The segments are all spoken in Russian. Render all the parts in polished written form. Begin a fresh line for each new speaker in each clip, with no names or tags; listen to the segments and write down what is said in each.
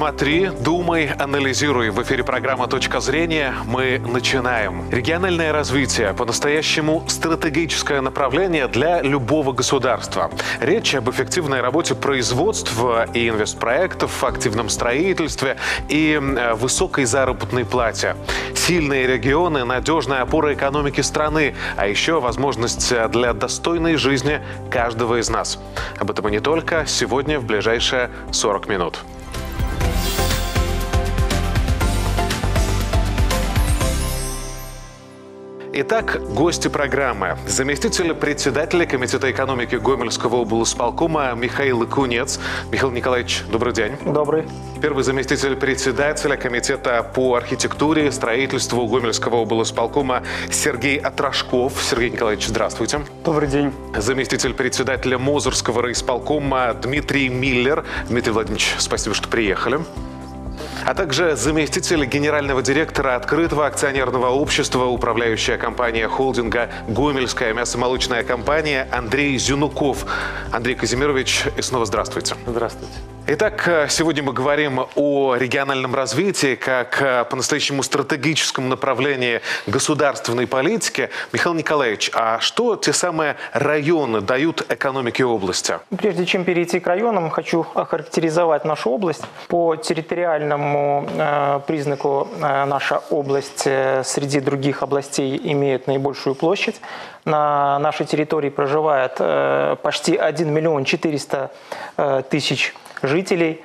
Смотри, думай, анализируй. В эфире программа «Точка зрения». Мы начинаем. Региональное развитие – по-настоящему стратегическое направление для любого государства. Речь об эффективной работе производств и инвестпроектов, активном строительстве и высокой заработной плате. Сильные регионы – надежная опора экономики страны, а еще возможность для достойной жизни каждого из нас. Об этом и не только сегодня в ближайшие 40 минут. Итак, гости программы. Заместитель председателя Комитета экономики Гомельского облсполкома Михаил Кунец. Михаил Николаевич, добрый день.
Добрый.
Первый заместитель председателя Комитета по архитектуре и строительству Гомельского облсполкома Сергей Атрошков. Сергей Николаевич, здравствуйте.
Добрый день.
Заместитель председателя Мозырского райисполкома Дмитрий Миллер. Дмитрий Владимирович, спасибо, что приехали. А также заместитель генерального директора открытого акционерного общества, управляющая компания холдинга «Гомельская мясомолочная компания» Андрей Зюнуков. Андрей Казимирович, и снова здравствуйте.
Здравствуйте.
Итак, сегодня мы говорим о региональном развитии как по-настоящему стратегическом направлении государственной политики. Михаил Николаевич, а что те самые районы дают экономике области?
Прежде чем перейти к районам, хочу охарактеризовать нашу область. По территориальному признаку наша область среди других областей имеет наибольшую площадь. На нашей территории проживает почти 1 миллион 400 тысяч жителей.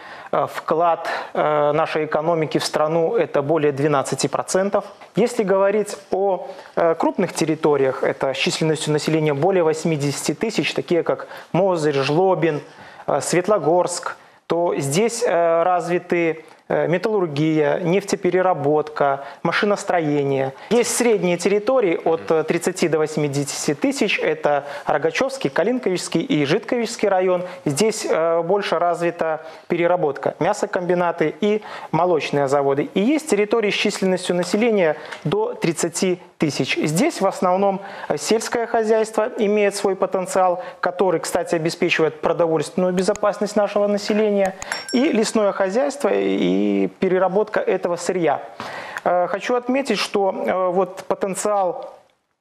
Вклад нашей экономики в страну – это более 12%. Если говорить о крупных территориях, это с численностью населения более 80 тысяч, такие как Мозырь, Жлобин, Светлогорск, то здесь развиты металлургия, нефтепереработка, машиностроение. Есть средние территории от 30 до 80 тысяч. Это Рогачевский, Калинковичский и Житковичский район. Здесь больше развита переработка, мясокомбинаты и молочные заводы. И есть территории с численностью населения до 30 тысяч. Здесь в основном сельское хозяйство имеет свой потенциал, который, кстати, обеспечивает продовольственную безопасность нашего населения, и лесное хозяйство и переработка этого сырья. Хочу отметить, что вот потенциал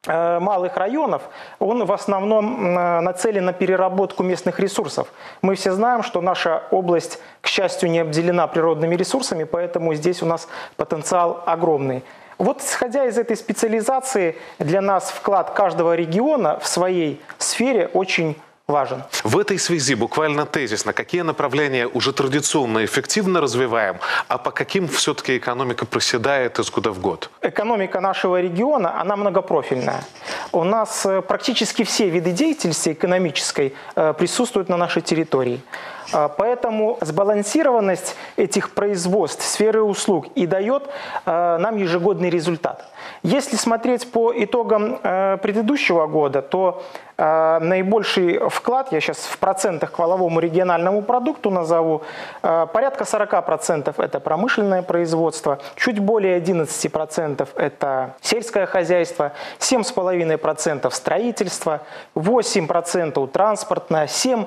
малых районов, он в основном нацелен на переработку местных ресурсов. Мы все знаем, что наша область, к счастью, не обделена природными ресурсами, поэтому здесь у нас потенциал огромный. Вот исходя из этой специализации, для нас вклад каждого региона в своей сфере очень важен.
В этой связи буквально тезисно, какие направления уже традиционно эффективно развиваем, а по каким все-таки экономика проседает из года в год?
Экономика нашего региона, она многопрофильная. У нас практически все виды деятельности экономической присутствуют на нашей территории. Поэтому сбалансированность этих производств, сферы услуг и дает нам ежегодный результат. Если смотреть по итогам предыдущего года, то наибольший вклад, я сейчас в процентах к валовому региональному продукту назову, порядка 40% это промышленное производство, чуть более 11% это сельское хозяйство, 7,5% строительство, 8% транспортное, 7%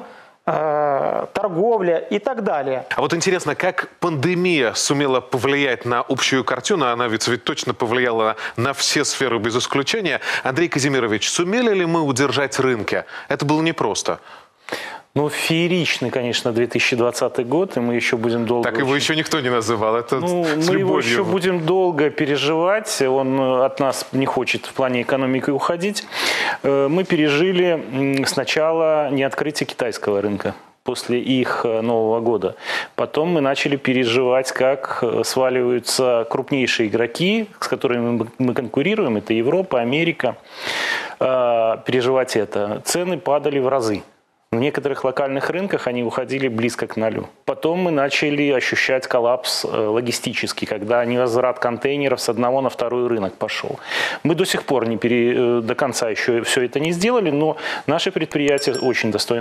торговля и так далее.
А вот интересно, как пандемия сумела повлиять на общую картину? Она ведь точно повлияла на все сферы без исключения. Андрей Казимирович, сумели ли мы удержать рынки? Это было непросто.
Ну, фееричный, конечно, 2020 год, и мы еще будем долго...
Так его еще никто не называл, это
мы его еще будем долго переживать, он от нас не хочет в плане экономики уходить. Мы пережили сначала неоткрытие китайского рынка после их Нового года. Потом мы начали переживать, как сваливаются крупнейшие игроки, с которыми мы конкурируем, это Европа, Америка. Переживать это. Цены падали в разы. В некоторых локальных рынках они уходили близко к нулю. Потом мы начали ощущать коллапс логистический, когда невозврат контейнеров с одного на второй рынок пошел. Мы до сих пор до конца еще все это не сделали, но наши предприятия очень достойно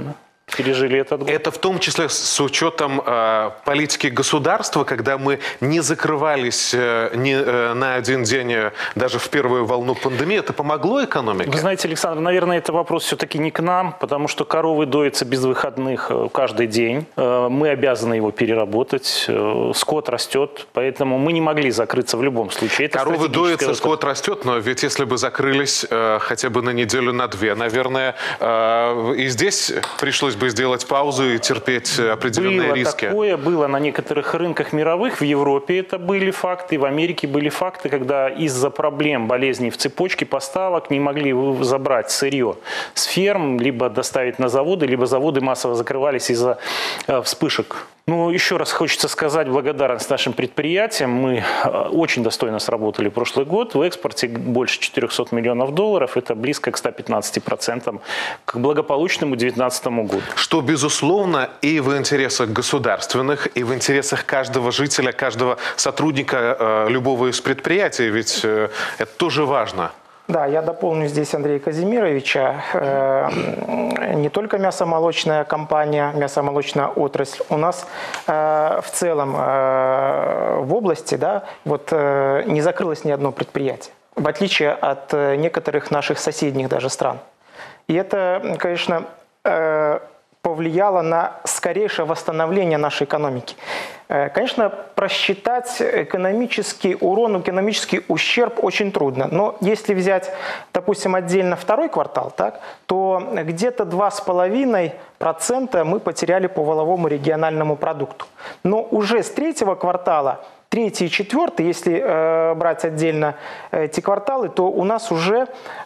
пережили этот год.
Это в том числе с учетом политики государства, когда мы не закрывались на один день даже в первую волну пандемии. Это помогло экономике?
Вы знаете, Александр, наверное, это вопрос все-таки не к нам, потому что коровы доятся без выходных каждый день. Мы обязаны его переработать. Скот растет, поэтому мы не могли закрыться в любом случае. Это
коровы доятся, скот растет, но ведь если бы закрылись хотя бы на неделю, на две, наверное, и здесь пришлось бы сделать паузу и терпеть определенные риски.
Такое было на некоторых рынках мировых. В Европе это были факты, в Америке были факты, когда из-за проблем болезней в цепочке поставок не могли забрать сырье с ферм, либо доставить на заводы, либо заводы массово закрывались из-за вспышек. Ну, еще раз хочется сказать благодарность нашим предприятиям. Мы очень достойно сработали прошлый год. В экспорте больше 400 миллионов долларов. Это близко к 115% к благополучному 2019 году.
Что, безусловно, и в интересах государственных, и в интересах каждого жителя, каждого сотрудника любого из предприятий. Ведь это тоже важно.
Да, я дополню здесь Андрея Казимировича. Не только мясомолочная компания, мясомолочная отрасль. У нас в целом в области, да, вот, не закрылось ни одно предприятие, в отличие от некоторых наших соседних даже стран. И это, конечно, повлияло на скорейшее восстановление нашей экономики. Конечно, просчитать экономический урон, экономический ущерб очень трудно. Но если взять, допустим, отдельно второй квартал, так, то где-то 2,5% мы потеряли по валовому региональному продукту. Но уже с третьего квартала, третий и четвертый, если брать отдельно эти кварталы, то у нас уже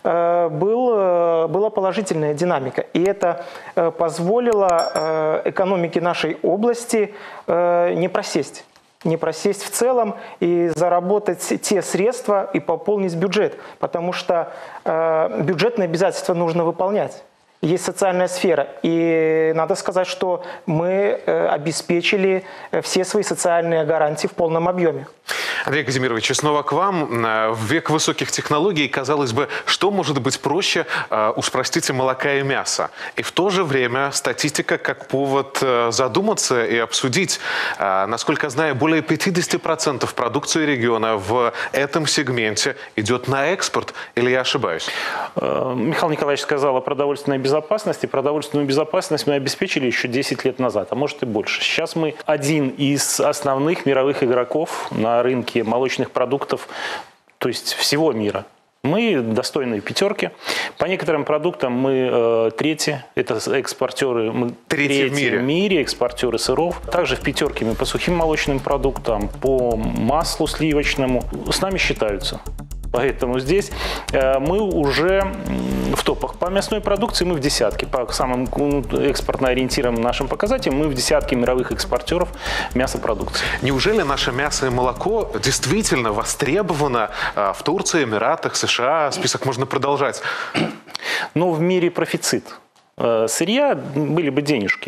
была положительная динамика. И это позволило экономике нашей области не просесть в целом и заработать те средства и пополнить бюджет. Потому что бюджетные обязательства нужно выполнять. Есть социальная сфера. И надо сказать, что мы обеспечили все свои социальные гарантии в полном объеме.
Андрей Казимирович, снова к вам. В век высоких технологий, казалось бы, что может быть проще, уж простите, молока и мяса? И в то же время статистика как повод задуматься и обсудить. Насколько я знаю, более 50% продукции региона в этом сегменте идет на экспорт. Или я ошибаюсь?
Михаил Николаевич сказал о продовольственной безопасности. Продовольственную безопасность мы обеспечили еще 10 лет назад, а может и больше. Сейчас мы один из основных мировых игроков на рынке молочных продуктов, то есть всего мира. Мы достойные пятерки. По некоторым продуктам мы третьи. Это экспортеры. Мы третьи в мире экспортеры сыров. Также в пятерке мы по сухим молочным продуктам, по маслу сливочному. С нами считаются. Поэтому здесь мы уже в топах. По мясной продукции мы в десятке. По самым экспортно ориентированным нашим показателям мы в десятке мировых экспортеров мясопродукции.
Неужели наше мясо и молоко действительно востребовано в Турции, Эмиратах, США? Список можно продолжать.
Но в мире профицит. Сырья были бы денежки.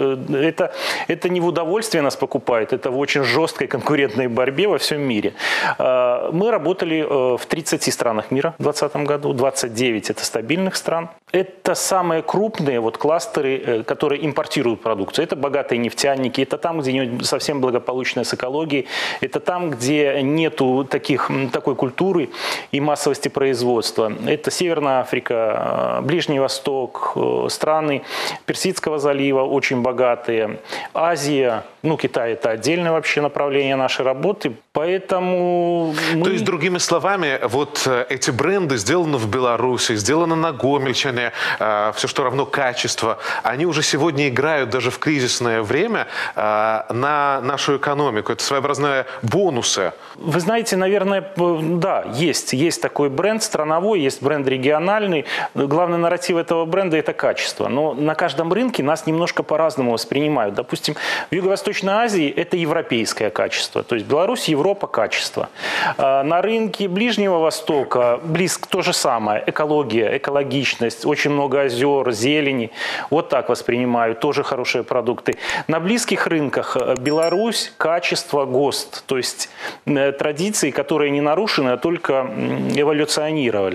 Это не в удовольствие нас покупают, это в очень жесткой конкурентной борьбе во всем мире. Мы работали в 30 странах мира в 2020 году, 29 это стабильных стран. Это самые крупные кластеры, которые импортируют продукцию. Это богатые нефтяники, это там, где не совсем благополучная с экологией, это там, где нету такой культуры и массовости производства. Это Северная Африка, Ближний Восток, страны Персидского залива очень богатые, Азия, Китай это отдельное вообще направление нашей работы, поэтому
То есть, другими словами, вот эти бренды сделаны в Беларуси, сделаны на Гомельщине, все что равно качество, они уже сегодня играют даже в кризисное время на нашу экономику. Это своеобразные бонусы.
Вы знаете, наверное, да, есть такой бренд страновой, есть бренд региональный. Главный нарратив этого бренда – это качество. Но на каждом рынке нас немножко по-разному воспринимают. Допустим, в Юго-Восточной Азии это европейское качество. То есть Беларусь, Европа – качество. На рынке Ближнего Востока близко то же самое. Экология, экологичность, очень много озер, зелени. Вот так воспринимают. Тоже хорошие продукты. На близких рынках Беларусь – качество, ГОСТ. То есть традиции, которые не нарушены, а только эволюционировали.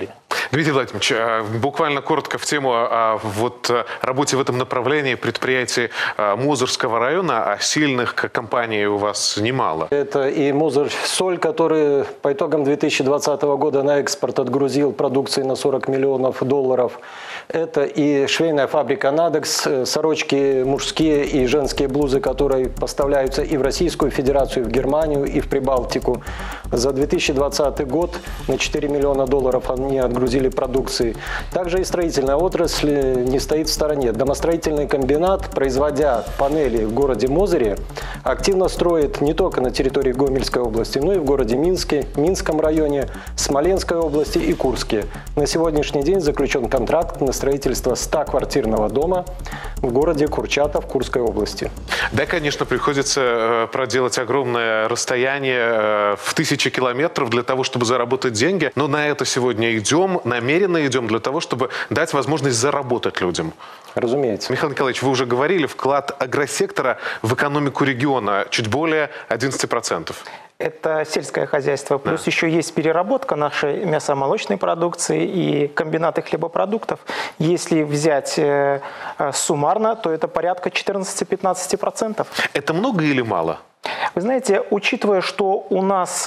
Дмитрий Владимирович, буквально коротко в тему о работе в этом направлении предприятий Мозырского района, а сильных компаний у вас немало.
Это и Мозырь-Соль, который по итогам 2020 года на экспорт отгрузил продукции на 40 миллионов долларов. Это и швейная фабрика «Надекс», сорочки мужские и женские блузы, которые поставляются и в Российскую Федерацию, и в Германию, и в Прибалтику. За 2020 год на 4 миллиона долларов они отгрузили продукции. Также и строительная отрасль не стоит в стороне. Домостроительный комбинат, производя панели в городе Мозыре, активно строит не только на территории Гомельской области, но и в городе Минске, Минском районе, Смоленской области и Курске. На сегодняшний день заключен контракт на строительство 100-квартирного дома в городе Курчатов Курской области.
Да, конечно, приходится проделать огромное расстояние в 1000 километров для того, чтобы заработать деньги. Но на это сегодня идем, намеренно идем для того, чтобы дать возможность заработать людям.
Разумеется.
Михаил Николаевич, вы уже говорили, вклад агросектора в экономику региона чуть более 11%.
Это сельское хозяйство. Плюс еще есть переработка нашей мясомолочной продукции и комбинаты хлебопродуктов. Если взять суммарно, то это порядка 14-15%.
Это много или мало?
Вы знаете, учитывая, что у нас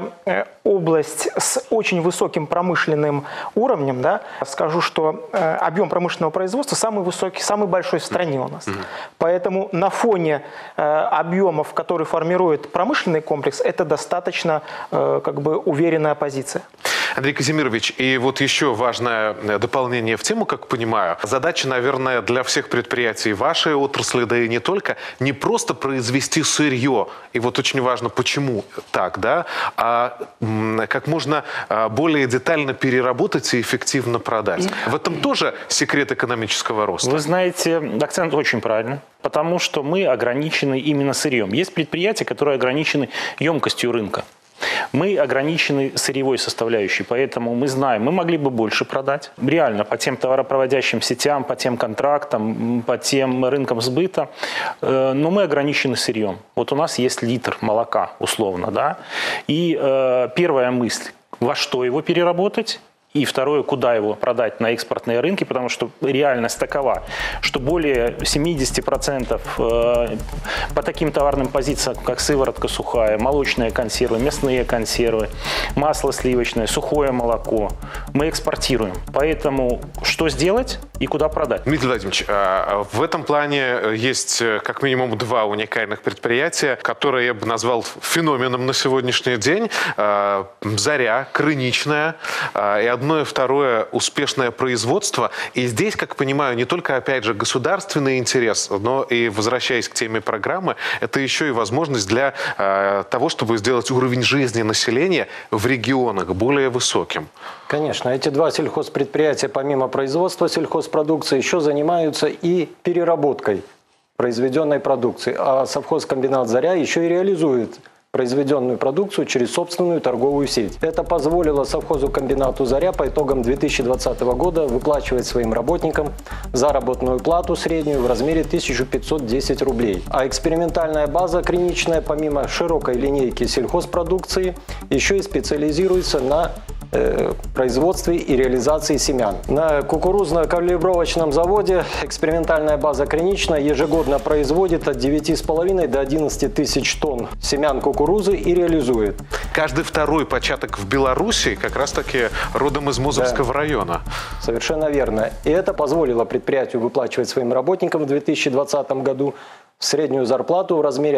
область с очень высоким промышленным уровнем, да, скажу, что объем промышленного производства самый высокий, самый большой в стране у нас. Поэтому на фоне объемов, которые формирует промышленный комплекс, это достаточно уверенная позиция.
Андрей Казимирович, и вот еще важное дополнение в тему, как понимаю. Задача, наверное, для всех предприятий вашей отрасли, да и не только, не просто произвести сырье, и вот очень важно, почему так, да, а как можно более детально переработать и эффективно продать. В этом тоже секрет экономического роста.
Вы знаете, акцент очень правильный, потому что мы ограничены именно сырьем. Есть предприятия, которые ограничены емкостью рынка. Мы ограничены сырьевой составляющей, поэтому мы знаем, мы могли бы больше продать. Реально, по тем товаропроводящим сетям, по тем контрактам, по тем рынкам сбыта, но мы ограничены сырьем. Вот у нас есть литр молока, условно, да, и первая мысль, во что его переработать? И второе, куда его продать на экспортные рынки, потому что реальность такова, что более 70% по таким товарным позициям, как сыворотка сухая, молочные консервы, мясные консервы, масло сливочное, сухое молоко, мы экспортируем. Поэтому что сделать и куда продать?
Дмитрий Владимирович, в этом плане есть как минимум два уникальных предприятия, которые я бы назвал феноменом на сегодняшний день. «Заря», «Крыничная» и одно и второе успешное производство. И здесь, как понимаю, не только, опять же, государственный интерес, но и, возвращаясь к теме программы, это еще и возможность для того, чтобы сделать уровень жизни населения в регионах более высоким.
Конечно, эти два сельхозпредприятия, помимо производства сельхозпродукции, еще занимаются и переработкой произведенной продукции. А совхозкомбинат «Заря» еще и реализует произведенную продукцию через собственную торговую сеть. Это позволило совхозу-комбинату «Заря» по итогам 2020 года выплачивать своим работникам заработную плату среднюю в размере 1510 рублей. А экспериментальная база «Крыничная», помимо широкой линейки сельхозпродукции, еще и специализируется на производстве и реализации семян. На кукурузно-калибровочном заводе экспериментальная база «Крыничная» ежегодно производит от 9,5 до 11 тысяч тонн семян кукурузы и реализует.
Каждый второй початок в Беларуси как раз-таки родом из Мозырского района.
Совершенно верно. И это позволило предприятию выплачивать своим работникам в 2020 году среднюю зарплату в размере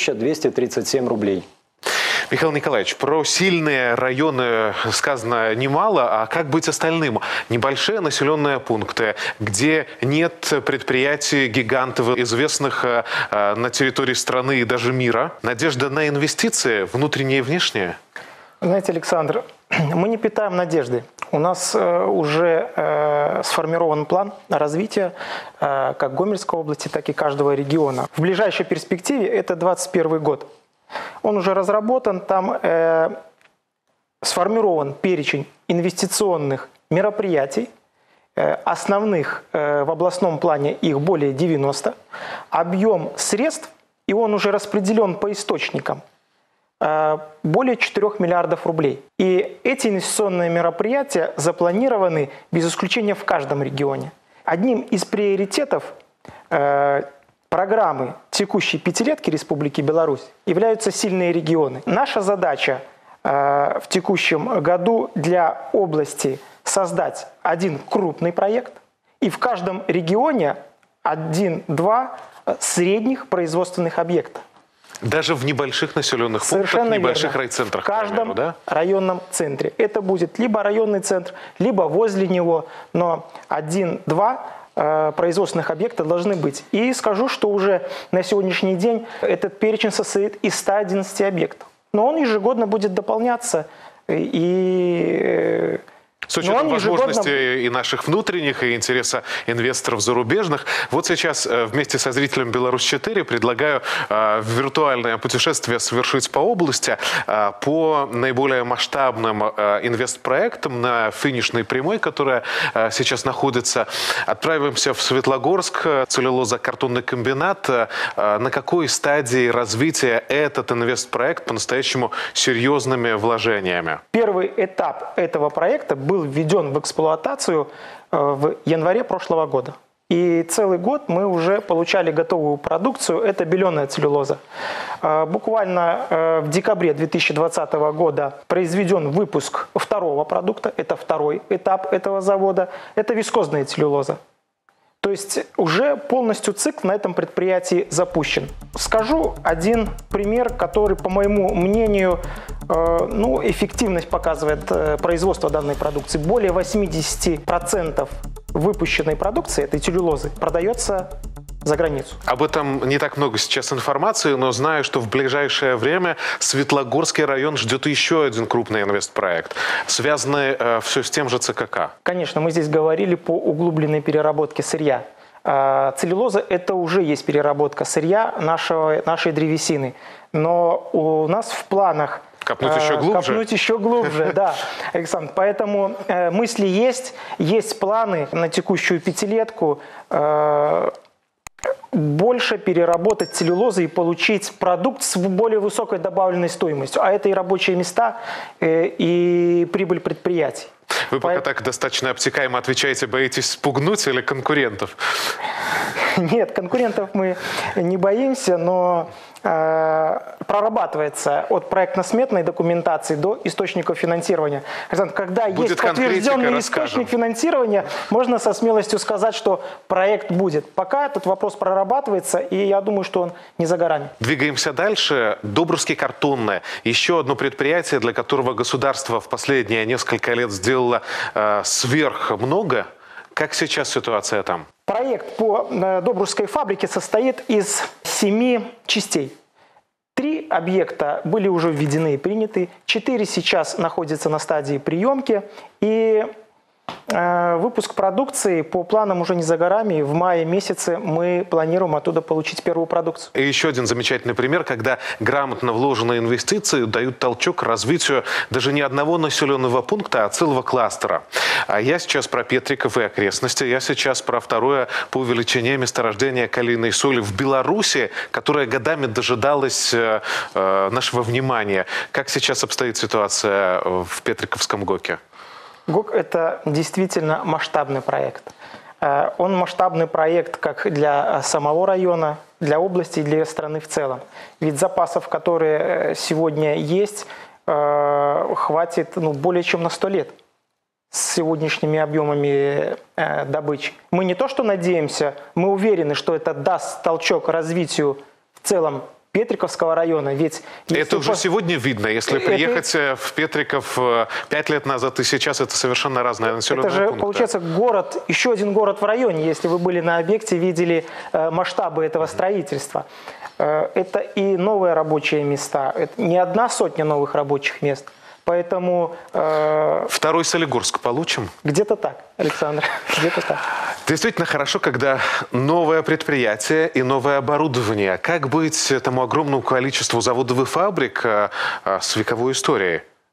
1237 рублей.
Михаил Николаевич, про сильные районы сказано немало, а как быть остальным? Небольшие населенные пункты, где нет предприятий гигантов, известных на территории страны и даже мира. Надежда на инвестиции, внутренние и внешние?
Знаете, Александр, мы не питаем надежды. У нас уже сформирован план развития как Гомельской области, так и каждого региона. В ближайшей перспективе это 2021 год. Он уже разработан, там сформирован перечень инвестиционных мероприятий, основных в областном плане их более 90, объем средств, и он уже распределен по источникам. более 4 миллиардов рублей. И эти инвестиционные мероприятия запланированы без исключения в каждом регионе. Одним из приоритетов программы текущей пятилетки Республики Беларусь являются сильные регионы. Наша задача в текущем году для области создать один крупный проект и в каждом регионе 1-2 средних производственных объекта.
Даже в небольших населенных пунктах, в небольших райцентрах.
В каждом
да?
районном центре. Это будет либо районный центр, либо возле него, но 1-2 производственных объекта должны быть. И скажу, что уже на сегодняшний день этот перечень состоит из 111 объектов. Но он ежегодно будет дополняться и...
С учетом возможностей и наших внутренних, и интереса инвесторов зарубежных. Вот сейчас вместе со зрителем «Беларусь-4» предлагаю виртуальное путешествие совершить по области, по наиболее масштабным инвестпроектам на финишной прямой, которая сейчас находится. Отправимся в Светлогорск, целлюлозо-картонный комбинат. На какой стадии развития этот инвестпроект по-настоящему серьезными вложениями?
Первый этап этого проекта был введен в эксплуатацию в январе прошлого года. И целый год мы уже получали готовую продукцию. Это беленая целлюлоза. Буквально в декабре 2020 года произведен выпуск второго продукта. Это второй этап этого завода. Это вискозная целлюлоза. То есть уже полностью цикл на этом предприятии запущен. Скажу один пример, который, по моему мнению, эффективность показывает производство данной продукции. Более 80% выпущенной продукции, этой целлюлозы, продается за границу.
Об этом не так много сейчас информации, но знаю, что в ближайшее время Светлогорский район ждет еще один крупный инвестпроект, связанный все с тем же ЦКК.
Конечно, мы здесь говорили по углубленной переработке сырья. Целлюлоза – это уже есть переработка сырья нашей древесины. Но у нас в планах
копнуть еще глубже?
Копнуть еще глубже, да, Александр. Поэтому мысли есть планы на текущую пятилетку больше переработать целлюлозу и получить продукт с более высокой добавленной стоимостью. А это и рабочие места, и прибыль предприятий.
Вы пока так достаточно обтекаемо отвечаете, боитесь спугнуть или конкурентов?
Нет, конкурентов мы не боимся, но прорабатывается от проектно-сметной документации до источников финансирования. Когда есть подтвержденный источник финансирования, можно со смелостью сказать, что проект будет. Пока этот вопрос прорабатывается, и я думаю, что он не за горами.
Двигаемся дальше. Добрусский картонное. Еще одно предприятие, для которого государство в последние несколько лет сделало сверх много. Как сейчас ситуация там?
Проект по Добрусской фабрике состоит из 7 частей. 3 объекта были уже введены и приняты, 4 сейчас находятся на стадии приемки. И выпуск продукции по планам уже не за горами. В мае месяце мы планируем оттуда получить первую продукцию.
И еще один замечательный пример, когда грамотно вложенные инвестиции дают толчок к развитию даже не одного населенного пункта, а целого кластера. А я сейчас про Петриков и окрестности, я сейчас про второе по величине месторождение калийной соли в Беларуси, которое годами дожидалось нашего внимания. Как сейчас обстоит ситуация в Петриковском ГОКе?
ГОК – это действительно масштабный проект. Он масштабный проект как для самого района, для области и для страны в целом. Ведь запасов, которые сегодня есть, хватит более чем на 100 лет с сегодняшними объемами добычи. Мы не то что надеемся, мы уверены, что это даст толчок развитию в целом Петриковского района. Ведь
это уже сегодня видно. Если приехать в Петриков 5 лет назад и сейчас, это совершенно разные населенные пункты.
Это же, получается, город, еще один город в районе. Если вы были на объекте, видели масштабы этого строительства. Это и новые рабочие места. Это не 100 новых рабочих мест. Поэтому...
Второй Солигорск получим?
Где-то так, Александр, где-то так.
Действительно хорошо, когда новое предприятие и новое оборудование. Как быть этому огромному количеству заводов и фабрик с вековой историей?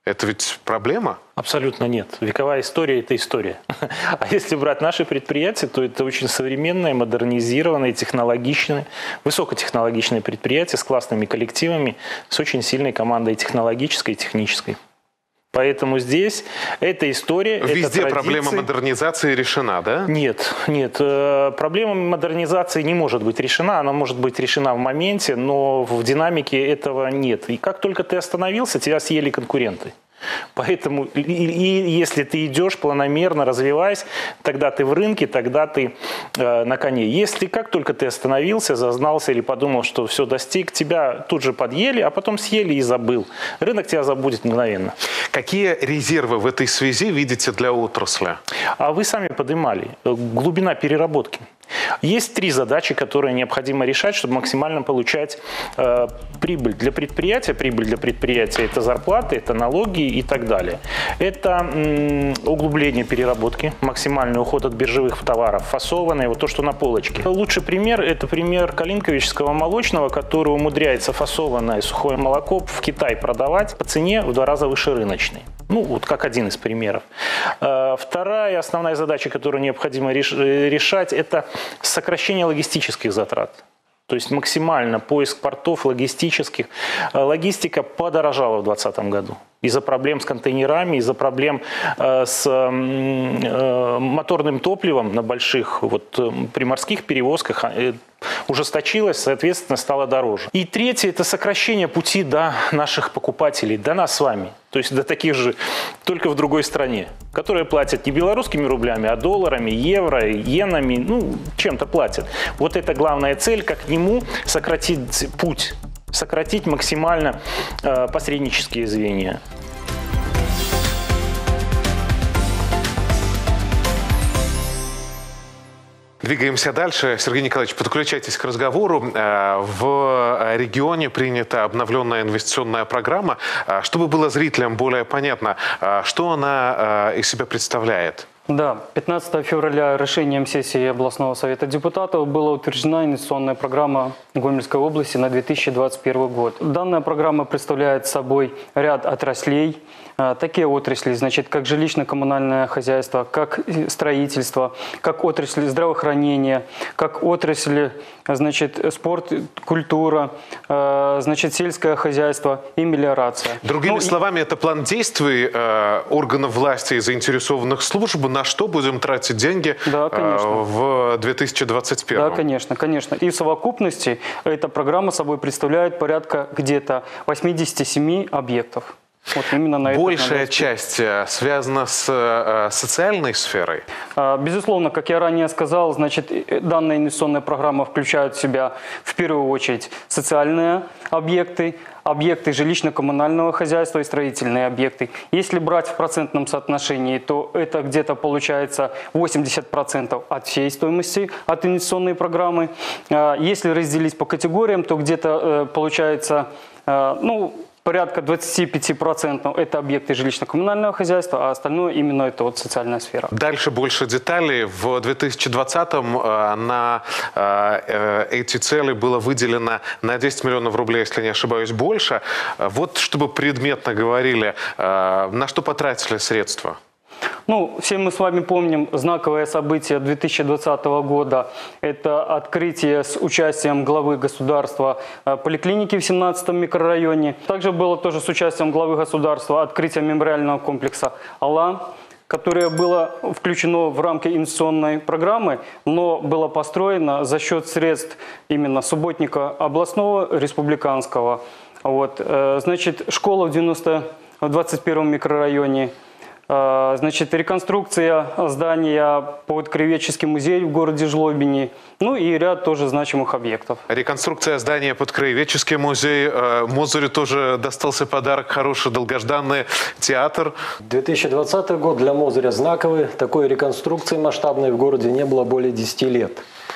Это ведь проблема?
Абсолютно нет. Вековая история – это история. А если брать наши предприятия, то это очень современные, модернизированные, технологичные, высокотехнологичные предприятия с классными коллективами, с очень сильной командой технологической и технической. Поэтому здесь эта история,
везде
это
проблема модернизации решена, да?
Нет, нет. Проблема модернизации не может быть решена. Она может быть решена в моменте, но в динамике этого нет. И как только ты остановился, тебя съели конкуренты. Поэтому и если ты идешь планомерно, развиваясь, тогда ты в рынке, тогда ты на коне. Если как только ты остановился, зазнался или подумал, что все достиг, тебя тут же подъели, а потом съели и забыл. Рынок тебя забудет мгновенно.
Какие резервы в этой связи видите для отрасли?
А вы сами поднимали. Глубина переработки. Есть 3 задачи, которые необходимо решать, чтобы максимально получать прибыль для предприятия. Прибыль для предприятия – это зарплаты, это налоги и так далее. Это углубление переработки, максимальный уход от биржевых товаров, фасованные, вот то, что на полочке. Лучший пример – это пример калинковического молочного, который умудряется фасованное сухое молоко в Китай продавать по цене в 2 раза выше рыночной. Ну, вот как один из примеров. Вторая основная задача, которую необходимо решать, это сокращение логистических затрат. То есть максимально поиск портов логистических. Логистика подорожала в 2020 году. Из-за проблем с контейнерами, из-за проблем с моторным топливом на больших приморских перевозках ужесточилось, соответственно, стало дороже. И третье – это сокращение пути до наших покупателей, до нас с вами. То есть до таких же, только в другой стране, которые платят не белорусскими рублями, а долларами, евро, иенами, ну, чем-то платят. Вот это главная цель, как к нему сократить путь, сократить максимально посреднические звенья.
Двигаемся дальше. Сергей Николаевич, подключайтесь к разговору. В регионе принята обновленная инвестиционная программа. Чтобы было зрителям более понятно, что она из себя представляет?
Да, 15 февраля решением сессии областного совета депутатов была утверждена инвестиционная программа Гомельской области на 2021 год. Данная программа представляет собой ряд отраслей. Такие отрасли, значит, как жилищно-коммунальное хозяйство, как строительство, как отрасли здравоохранения, как отрасли, значит, спорт, культура, значит, сельское хозяйство и мелиорация.
Другими словами, это план действий органов власти и заинтересованных служб, на что будем тратить деньги в 2021?
Да, конечно, конечно. И в совокупности эта программа собой представляет порядка где-то 87 объектов. Вот именно на
большая часть связана с социальной сферой?
Безусловно, как я ранее сказал, значит, данная инвестиционная программа включает в себя в первую очередь социальные объекты, объекты жилищно-коммунального хозяйства и строительные объекты. Если брать в процентном соотношении, то это где-то получается 80% от всей стоимости от инвестиционной программы. Если разделить по категориям, то где-то получается, порядка 25% это объекты жилищно-коммунального хозяйства, а остальное именно это вот социальная сфера.
Дальше больше деталей. В 2020-м на эти цели было выделено на 10 миллионов рублей, если не ошибаюсь, больше. Вот чтобы предметно говорили, на что потратили средства?
Ну, все мы с вами помним знаковое событие 2020 года. Это открытие с участием главы государства поликлиники в 17-м микрорайоне. Также было тоже с участием главы государства открытие мемориального комплекса «Алан», которое было включено в рамки инвестиционной программы, но было построено за счет средств именно субботника областного, республиканского. Вот. Значит, школа в 21-м микрорайоне. Значит, реконструкция здания под Краеведческий музей в городе Жлобине, ну и ряд тоже значимых объектов.
Реконструкция здания под Краеведческий музей. Мозырю тоже достался подарок, хороший, долгожданный театр.
2020 год для Мозыря знаковый. Такой реконструкции масштабной в городе не было более 10 лет.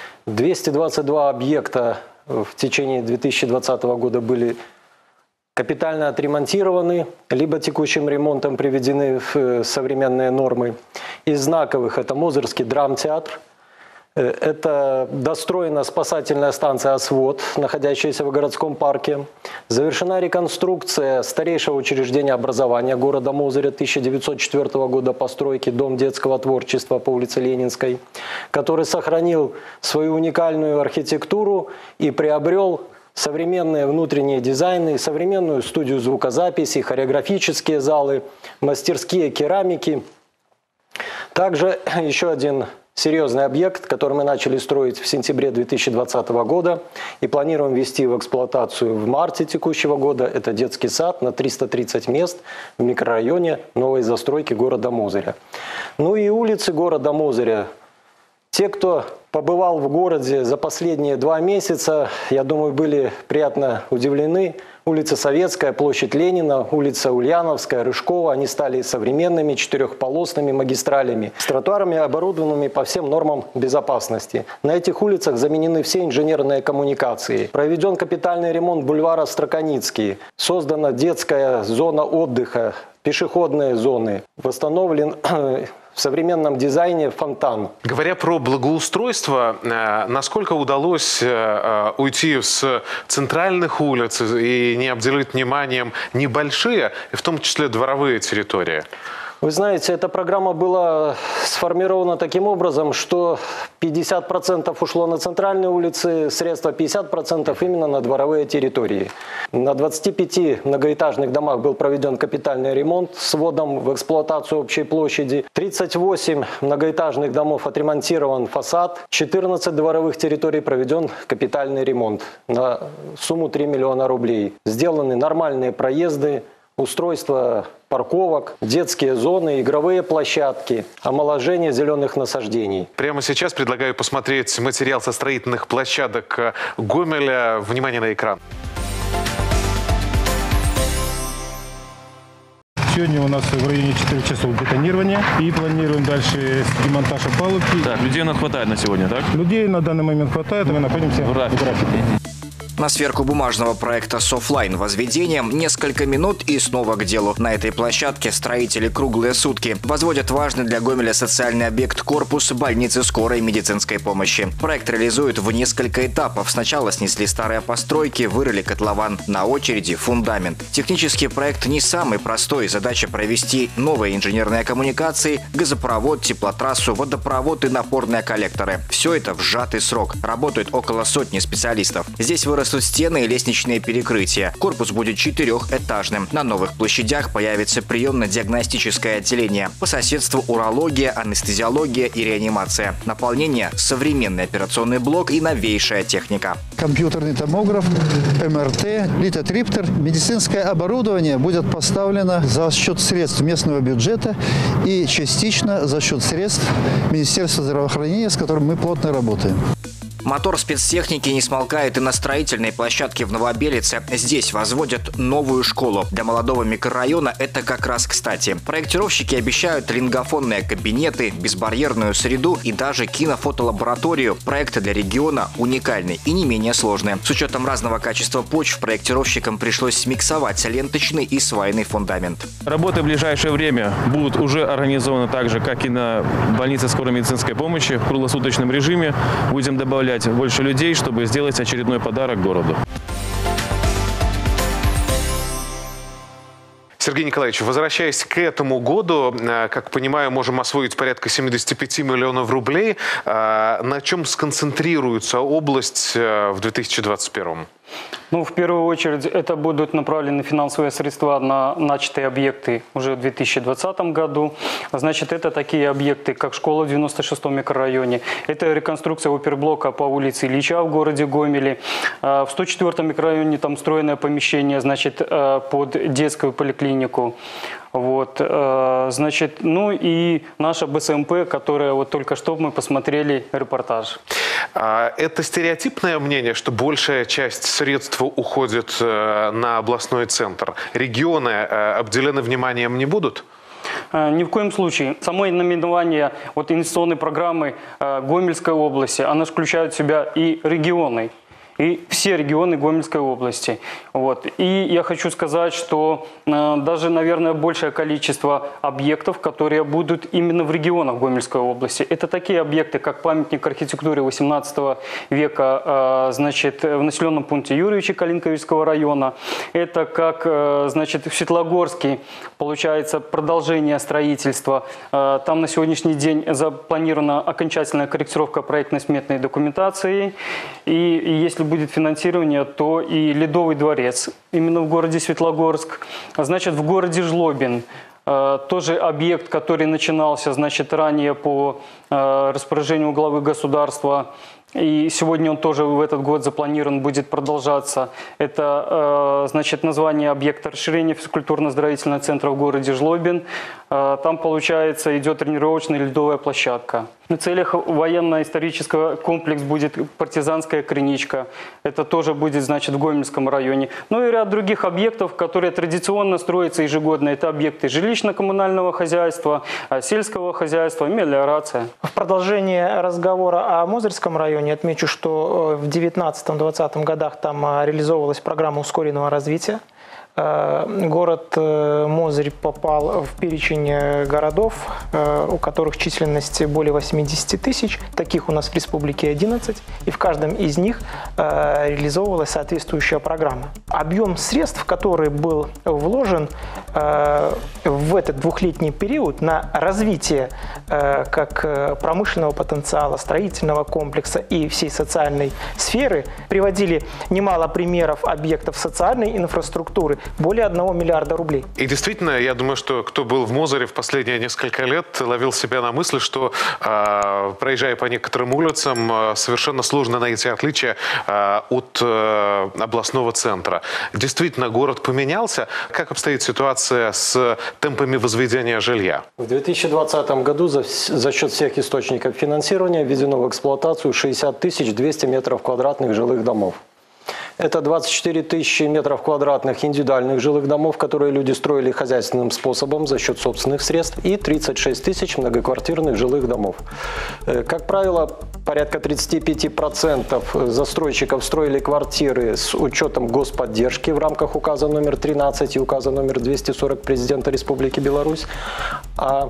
222 объекта в течение 2020 года были капитально отремонтированы, либо текущим ремонтом приведены в современные нормы. Из знаковых это Мозырский драмтеатр, Это достроена спасательная станция «Освод», находящаяся в городском парке. Завершена реконструкция старейшего учреждения образования города Мозыря 1904 года постройки «Дом детского творчества» по улице Ленинской, который сохранил свою уникальную архитектуру и приобрел современные внутренние дизайны, современную студию звукозаписи, хореографические залы, мастерские керамики. Также еще один серьезный объект, который мы начали строить в сентябре 2020 года и планируем ввести в эксплуатацию в марте текущего года. Это детский сад на 330 мест в микрорайоне новой застройки города Мозыря. Ну и улицы города Мозыря. Те, кто побывал в городе за последние 2 месяца, я думаю, были приятно удивлены. Улица Советская, площадь Ленина, улица Ульяновская, Рыжкова, они стали современными 4-полосными магистралями, с тротуарами, оборудованными по всем нормам безопасности. На этих улицах заменены все инженерные коммуникации. Проведен капитальный ремонт бульвара Строконицкий. Создана детская зона отдыха, пешеходные зоны. Восстановлен в современном дизайне фонтан.
Говоря про благоустройство, насколько удалось уйти с центральных улиц и не обделить вниманием небольшие, в том числе дворовые территории?
Вы знаете, эта программа была сформирована таким образом, что 50% ушло на центральные улицы, средства 50% именно на дворовые территории. На 25 многоэтажных домах был проведен капитальный ремонт с вводом в эксплуатацию общей площади. 38 многоэтажных домов отремонтирован фасад. 14 дворовых территорий проведен капитальный ремонт на сумму 3 миллиона рублей. Сделаны нормальные проезды, устройство парковок, детские зоны, игровые площадки, омоложение зеленых насаждений.
Прямо сейчас предлагаю посмотреть материал со строительных площадок Гомеля. Внимание на экран.
Сегодня у нас в районе 4 часов бетонирования и планируем дальше демонтаж опалубки.
Так, людей у нас хватает на сегодня, так?
Людей на данный момент хватает, мы находимся в графике.
На сверку бумажного проекта с оффлайн возведением несколько минут и снова к делу. На этой площадке строители круглые сутки возводят важный для Гомеля социальный объект корпус больницы скорой медицинской помощи. Проект реализуют в несколько этапов. Сначала снесли старые постройки, вырыли котлован. На очереди фундамент. Технический проект не самый простой. Задача провести новые инженерные коммуникации, газопровод, теплотрассу, водопровод и напорные коллекторы. Все это в сжатый срок. Работают около сотни специалистов. Здесь вырастут стены и лестничные перекрытия. Корпус будет 4-этажным. На новых площадях появится приемно-диагностическое отделение. По соседству урология, анестезиология и реанимация. Наполнение – современный операционный блок и новейшая техника.
Компьютерный томограф, МРТ, литотриптер. Медицинское оборудование будет поставлено за счет средств местного бюджета и частично за счет средств Министерства здравоохранения, с которым мы плотно работаем.
Мотор спецтехники не смолкает и на строительной площадке в Новобелице. Здесь возводят новую школу. Для молодого микрорайона это как раз кстати. Проектировщики обещают лингофонные кабинеты, безбарьерную среду и даже кинофотолабораторию. Проекты для региона уникальны и не менее сложные. С учетом разного качества почв проектировщикам пришлось смиксовать ленточный и свайный фундамент.
Работы в ближайшее время будут уже организованы так же, как и на больнице скорой медицинской помощи в круглосуточном режиме. Будем добавлять больше людей, чтобы сделать очередной подарок городу.
Сергей Николаевич, возвращаясь к этому году, как понимаю, можем освоить порядка 75 миллионов рублей. На чем сконцентрируется область в 2021?
Ну, в первую очередь, это будут направлены финансовые средства на начатые объекты уже в 2020 году. Значит, это такие объекты, как школа в 96-м микрорайоне, это реконструкция оперблока по улице Ильича в городе Гомеле. В 104-м микрорайоне там встроенное помещение, значит, под детскую поликлинику. Вот, значит, ну и наша БСМП, которая вот только что мы посмотрели репортаж.
Это стереотипное мнение, что большая часть средств уходит на областной центр. Регионы обделены вниманием не будут?
Ни в коем случае. Само наименование вот, инвестиционной программы Гомельской области, она включает в себя и регионы. и все регионы Гомельской области. Вот. И я хочу сказать, что даже, наверное, большее количество объектов, которые будут именно в регионах Гомельской области. Это такие объекты, как памятник архитектуры 18 века, значит, в населенном пункте Юрьевича Калинковичского района. Это как, значит, в Светлогорске, получается, продолжение строительства. Там на сегодняшний день запланирована окончательная корректировка проектно-сметной документации. И если будет финансирование, то и Ледовый дворец именно в городе Светлогорск. Значит, в городе Жлобин тоже объект, который начинался, значит, ранее по распоряжению главы государства. И сегодня он тоже в этот год запланирован, будет продолжаться. Это, значит, название объекта расширения физкультурно-оздоровительного центра в городе Жлобин. Там, получается, идет тренировочная ледовая площадка. В целях военно-исторического комплекс будет партизанская криничка. Это тоже будет, значит, в Гомельском районе. Ну и ряд других объектов, которые традиционно строятся ежегодно. Это объекты жилищно-коммунального хозяйства, сельского хозяйства, мелиорация.
В продолжение разговора о Мозырском районе отмечу, что в 2019-2020 годах там реализовывалась программа ускоренного развития. Город Мозырь попал в перечень городов, у которых численность более 80 тысяч. Таких у нас в республике 11. И в каждом из них реализовывалась соответствующая программа. Объем средств, который был вложен в этот двухлетний период на развитие как промышленного потенциала, строительного комплекса и всей социальной сферы, приводили немало примеров объектов социальной инфраструктуры, более 1 миллиарда рублей.
И действительно, я думаю, что кто был в Мозыре в последние несколько лет, ловил себя на мысли, что, проезжая по некоторым улицам, совершенно сложно найти отличия от областного центра. Действительно, город поменялся. Как обстоит ситуация с темпами возведения жилья? В
2020 году за счет всех источников финансирования введено в эксплуатацию 60 200 метров квадратных жилых домов. Это 24 тысячи метров квадратных индивидуальных жилых домов, которые люди строили хозяйственным способом за счет собственных средств, и 36 тысяч многоквартирных жилых домов. Как правило, порядка 35% застройщиков строили квартиры с учетом господдержки в рамках указа номер 13 и указа номер 240 президента Республики Беларусь, а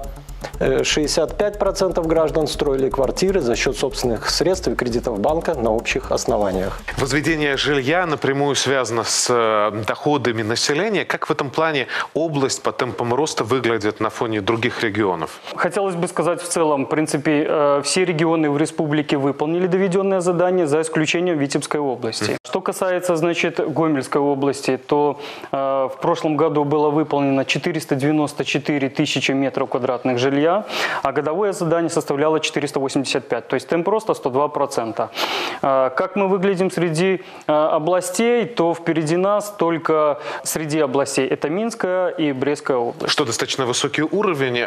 65% граждан строили квартиры за счет собственных средств и кредитов банка на общих основаниях.
Возведение жилья напрямую связано с доходами населения. Как в этом плане область по темпам роста выглядит на фоне других регионов?
Хотелось бы сказать в целом, в принципе, все регионы в республике выполнили доведенное задание, за исключением Витебской области. Что касается, значит, Гомельской области, то в прошлом году было выполнено 494 тысячи метров квадратных жилья, а годовое задание составляло 485, то есть темп роста 102%. Как мы выглядим среди областей, то впереди нас только среди областей это Минская и Брестская область.
Что достаточно высокий уровень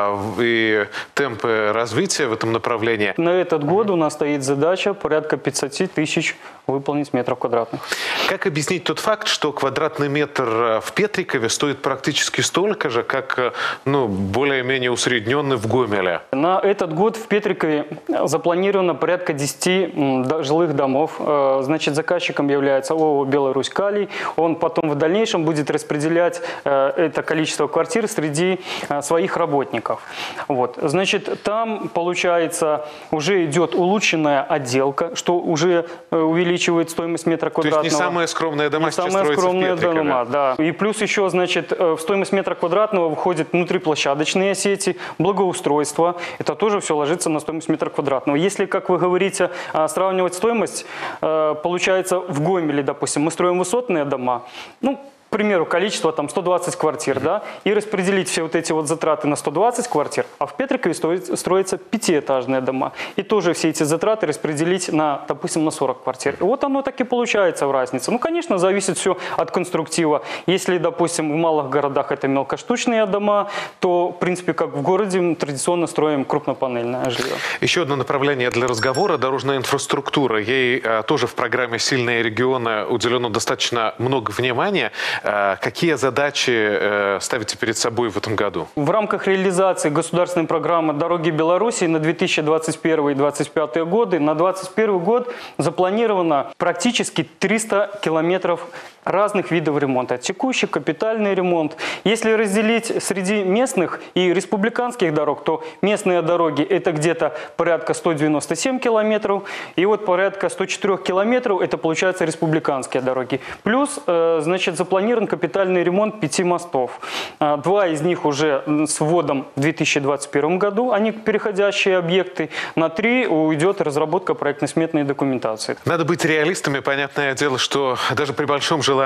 и темпы развития в этом направлении?
На этот год у нас стоит задача порядка 500 тысяч выполнить метров квадратных.
Как объяснить тот факт, что квадратный метр в Петрикове стоит практически столько же, как более-менее усредненный в Гомеле?
На этот год в Петрикове запланировано порядка 10 жилых домов. Значит, заказчиком является ООО «Беларусь Калий». Он потом в дальнейшем будет распределять это количество квартир среди своих работников. Вот. Значит, там, получается, уже идет улучшенная отделка, что уже увеличивает стоимость метра квадратного.
То есть не самые скромные дома сейчас строятся в Петрикове?
Самые скромные дома, да. И плюс еще, значит, в стоимость метра квадратного входят внутриплощадочные сети, благоустройство. Это тоже все ложится на стоимость метра квадратного. Если, как вы говорите, сравнивать стоимость, получается в Гомеле, допустим, мы строим высотные дома, к примеру, количество там 120 квартир, да, и распределить все вот эти вот затраты на 120 квартир, а в Петрикове строятся пятиэтажные дома. И тоже все эти затраты распределить на, допустим, на 40 квартир. И вот оно так и получается в разнице. Конечно, зависит все от конструктива. Если, допустим, в малых городах это мелкоштучные дома, то, в принципе, как в городе, мы традиционно строим крупнопанельное жилье.
Еще одно направление для разговора – дорожная инфраструктура. Ей тоже в программе «Сильные регионы» уделено достаточно много внимания. Какие задачи ставите перед собой в этом году?
В рамках реализации государственной программы «Дороги Беларуси» на 2021 и 2025 годы на 2021 год запланировано практически 300 километров разных видов ремонта. Текущий, капитальный ремонт. Если разделить среди местных и республиканских дорог, то местные дороги это где-то порядка 197 километров, и вот порядка 104 километров это получается республиканские дороги. Плюс, значит, запланирован капитальный ремонт 5 мостов. 2 из них уже с вводом в 2021 году, они переходящие объекты. На 3 уйдет разработка проектно-сметной документации.
Надо быть реалистами. Понятное дело, что даже при большом желании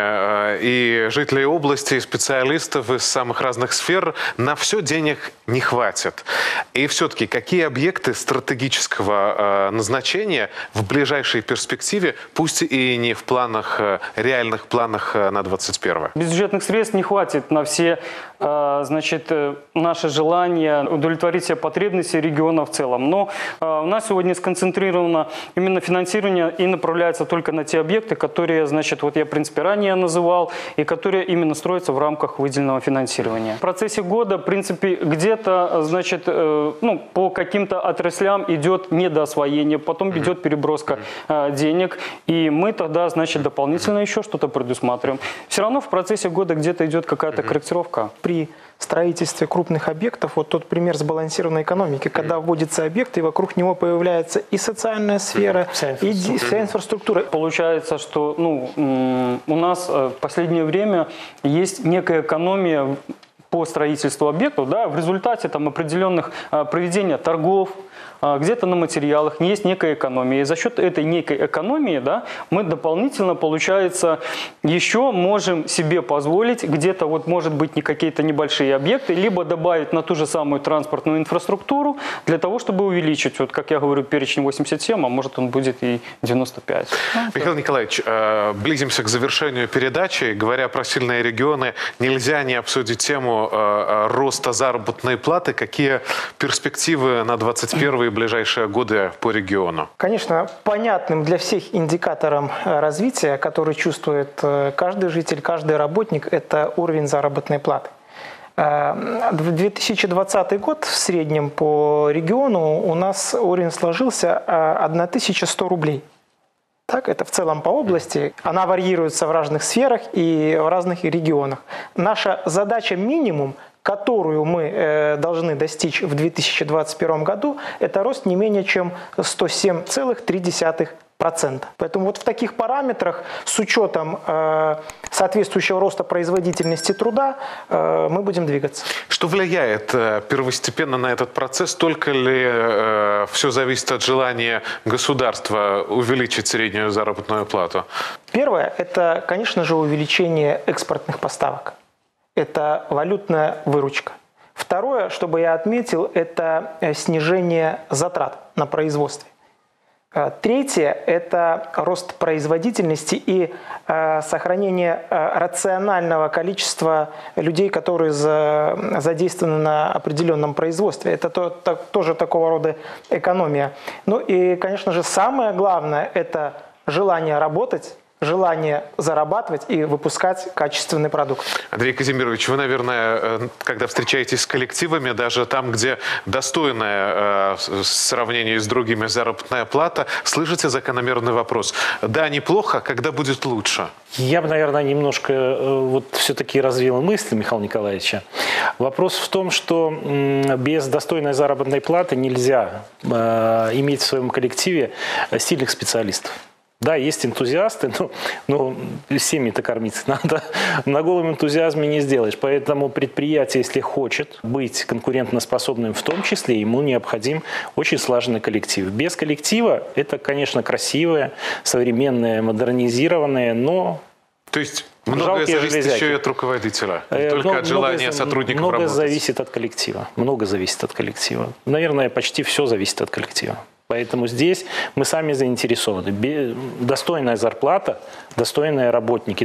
и жителей области, и специалистов из самых разных сфер на все денег не хватит. И все-таки какие объекты стратегического назначения в ближайшей перспективе, пусть и не в планах, реальных планах на 2021?
Бюджетных средств не хватит на все, значит, наши желания удовлетворить все потребности региона в целом. Но у нас сегодня сконцентрировано именно финансирование и направляется только на те объекты, которые, значит, вот я в принципе ранее называл, и которые именно строятся в рамках выделенного финансирования. В процессе года, в принципе, где-то, значит, по каким-то отраслям идет недоосвоение, потом идет переброска денег, и мы тогда, значит, дополнительно еще что-то предусматриваем. Все равно в процессе года где-то идет какая-то корректировка.
При строительстве крупных объектов, вот тот пример сбалансированной экономики, когда вводится объект, и вокруг него появляется и социальная сфера, и вся инфраструктура.
Получается, что у нас в последнее время есть некая экономия по строительству объектов, да, в результате там определенных проведения торгов, где-то на материалах есть некая экономия. И за счет этой некой экономии, да, мы дополнительно, получается, еще можем себе позволить где-то, вот, может быть, не какие-то небольшие объекты, либо добавить на ту же самую транспортную инфраструктуру для того, чтобы увеличить, вот, как я говорю, перечень 87, а может он будет и 95.
Михаил Николаевич, близимся к завершению передачи. Говоря про сильные регионы, нельзя не обсудить тему роста заработной платы. Какие перспективы на 2021 и ближайшие годы по региону?
Конечно, понятным для всех индикатором развития, который чувствует каждый житель, каждый работник, это уровень заработной платы. В 2020 год в среднем по региону у нас уровень сложился 1100 рублей. Так, это в целом по области. Она варьируется в разных сферах и в разных регионах. Наша задача минимум, которую мы должны достичь в 2021 году, это рост не менее чем 107,3%. Поэтому вот в таких параметрах, с учетом соответствующего роста производительности труда, мы будем двигаться.
Что влияет первостепенно на этот процесс? Только ли все зависит от желания государства увеличить среднюю заработную плату?
Первое – это, конечно же, увеличение экспортных поставок. Это валютная выручка. Второе, что бы я отметил, это снижение затрат на производстве. Третье – это рост производительности и сохранение рационального количества людей, которые задействованы на определенном производстве. Это тоже такого рода экономия. Ну и, конечно же, самое главное – это желание работать, желание зарабатывать и выпускать качественный продукт.
Андрей Казимирович, вы, наверное, когда встречаетесь с коллективами, даже там, где достойная в сравнении с другими заработная плата, слышите закономерный вопрос: да, неплохо, когда будет лучше?
Я бы, наверное, немножко вот все-таки развил мысли Михаила Николаевича. Вопрос в том, что без достойной заработной платы нельзя иметь в своем коллективе сильных специалистов. Да, есть энтузиасты, но семьи-то кормить надо. На голом энтузиазме не сделаешь. Поэтому предприятие, если хочет быть конкурентоспособным в том числе, ему необходим очень слаженный коллектив. Без коллектива это, конечно, красивое, современное, модернизированное, но...
То есть многое зависит еще и от руководителя, не только от желания сотрудников работать.
Много зависит от коллектива. Много зависит от коллектива. Наверное, почти все зависит от коллектива. Поэтому здесь мы сами заинтересованы. Достойная зарплата, достойные работники,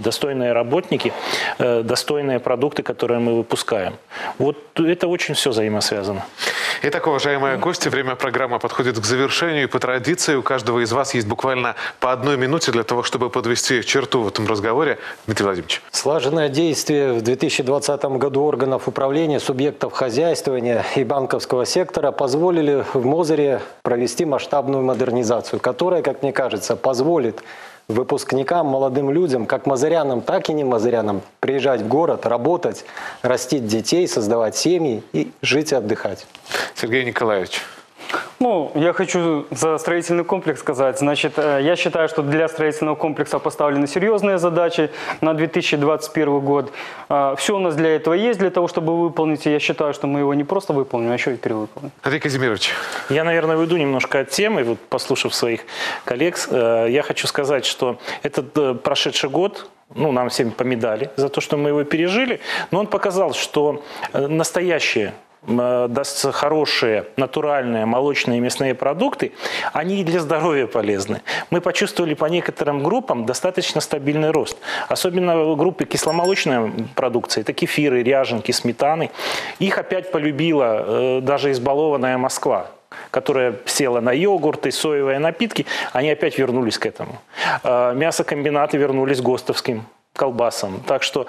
достойные продукты, которые мы выпускаем. Вот это очень все взаимосвязано.
Итак, уважаемые гости, время программы подходит к завершению. И по традиции у каждого из вас есть буквально по 1 минуте для того, чтобы подвести черту в этом разговоре. Дмитрий Владимирович.
Слаженное действие в 2020 году органов управления, субъектов хозяйствования и банковского сектора позволили в Мозыре провести масштабную модернизацию, которая, как мне кажется, позволит выпускникам, молодым людям, как мозырянам, так и не мозырянам, приезжать в город, работать, растить детей, создавать семьи и жить и отдыхать.
Сергей Николаевич.
Ну, я хочу за строительный комплекс сказать. Значит, я считаю, что для строительного комплекса поставлены серьезные задачи на 2021 год. Все у нас для этого есть, для того, чтобы выполнить. И я считаю, что мы его не просто выполним, а еще и перевыполним.
Андрей Казимирович.
Я, наверное, уйду немножко от темы, вот, послушав своих коллег. Я хочу сказать, что этот прошедший год, ну, нам всем по медали за то, что мы его пережили, но он показал, что настоящее, хорошие, натуральные молочные и мясные продукты, они и для здоровья полезны. Мы почувствовали по некоторым группам достаточно стабильный рост. Особенно группы кисломолочной продукции, это кефиры, ряженки, сметаны. Их опять полюбила даже избалованная Москва, которая села на йогурты, соевые напитки, они опять вернулись к этому. Мясокомбинаты вернулись к ГОСТовским колбасам. Так что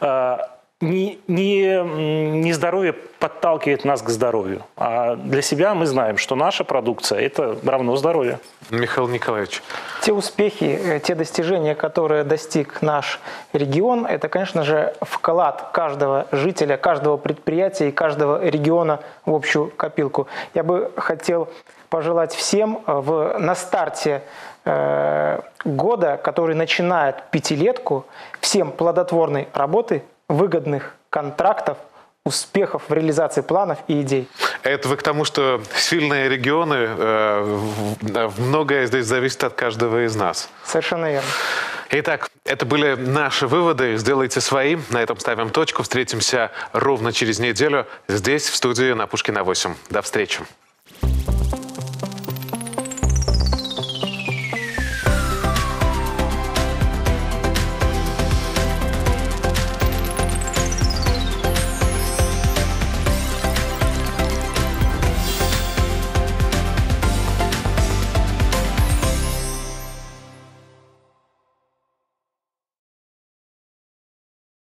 не здоровье подталкивает нас к здоровью. А для себя мы знаем, что наша продукция – это равно здоровью.
Михаил Николаевич.
Те успехи, те достижения, которые достиг наш регион, это, конечно же, вклад каждого жителя, каждого предприятия и каждого региона в общую копилку. Я бы хотел пожелать всем на старте года, который начинает пятилетку, всем плодотворной работы, выгодных контрактов, успехов в реализации планов и идей.
Это вы к тому, что сильные регионы, многое здесь зависит от каждого из нас.
Совершенно верно.
Итак, это были наши выводы. Сделайте свои. На этом ставим точку. Встретимся ровно через неделю здесь, в студии на Пушкина 8. До встречи.